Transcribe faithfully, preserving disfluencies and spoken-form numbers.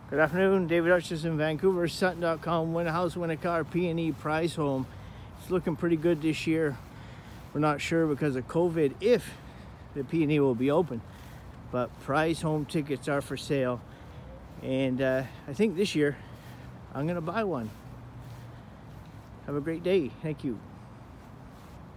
Good afternoon, David Arches in Vancouver, Sutton dot com, win a house, win a car, P N E Prize Home. It's looking pretty good this year. We're not sure because of COVID if the P N E will be open, but Prize Home tickets are for sale. And uh, I think this year I'm gonna buy one. Have a great day. Thank you.